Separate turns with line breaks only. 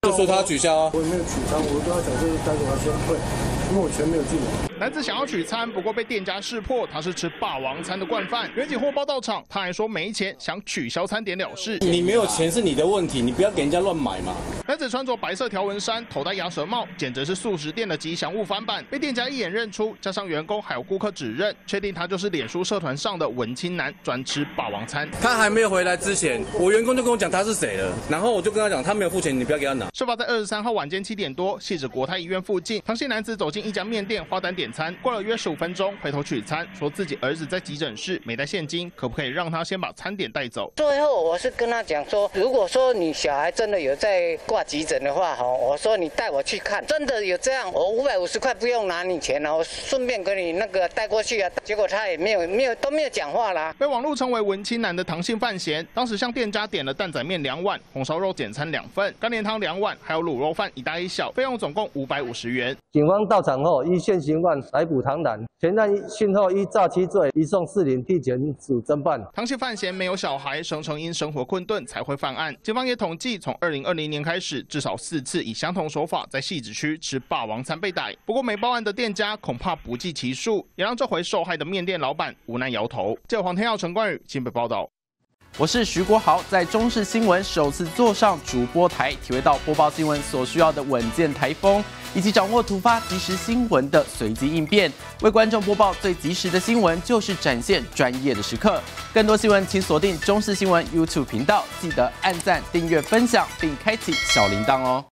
就说他要取消啊，
我也没有取餐，我跟他讲就是待会我要先退，因为我钱没有进来。
男子想要取餐，不过被店家识破他是吃霸王餐的惯犯。远警货包到场，他还说没钱，想取消餐点了事。
你没有钱是你的问题，你不要给人家乱买嘛。
男子穿着白色条纹衫，头戴鸭舌帽，简直是素食店的吉祥物翻版，被店家一眼认出，加上员工还有顾客指认，确定他就是脸书社团上的文青男，专吃霸王餐。
他还没有回来之前，我员工就跟我讲他是谁了，然后我就跟他讲他没有付钱，你不要给他拿。
事发在23号晚间7点多，汐止国泰医院附近，唐姓男子走进一家面店花单点餐，过了约15分钟，回头取餐，说自己儿子在急诊室没带现金，可不可以让他先把餐点带走？
最后我是跟他讲说，如果说你小孩真的有在挂急诊的话，我说你带我去看，真的有这样，我550块不用拿你钱了，我顺便给你那个带过去啊。结果他也没有讲话啦。
被网络称为文青男的唐姓范闲，当时向店家点了担仔面2碗、红烧肉简餐2份、干莲汤2碗，还有卤肉饭1大1小，费用总共550元。
警方到场后依现行犯逮捕唐男，前案讯后依诈欺罪移送士林地检署侦办。
唐姓范闲没有小孩，声称因生活困顿才会犯案。警方也统计，从2020年开始，至少4次以相同手法在汐止区吃霸王餐被逮。不过没报案的店家恐怕不计其数，也让这回受害的面店老板无奈摇头。记者黄天耀、陈冠宇新北报道。
我是徐国豪，在中视新闻首次坐上主播台，体会到播报新闻所需要的稳健台风，以及掌握突发即时新闻的随机应变。为观众播报最及时的新闻，就是展现专业的时刻。更多新闻，请锁定中视新闻 YouTube 频道，记得按赞、订阅、分享，并开启小铃铛哦。